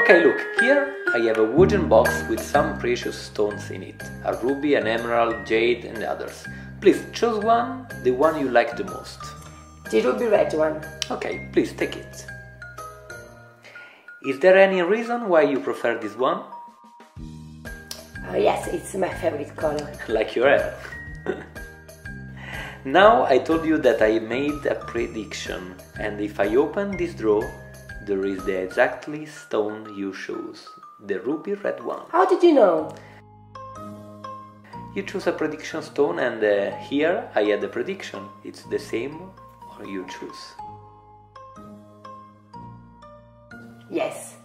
Okay, look, here I have a wooden box with some precious stones in it. A ruby, an emerald, jade and others. Please choose one, the one you like the most. The ruby red one. Okay, please take it. Is there any reason why you prefer this one? Yes, it's my favorite color. Like your hair. Now I told you that I made a prediction, and if I open this drawer, there is the exactly stone you chose, the ruby red one. How did you know? You choose a prediction stone, and here I had a prediction. It's the same or you choose. Yes.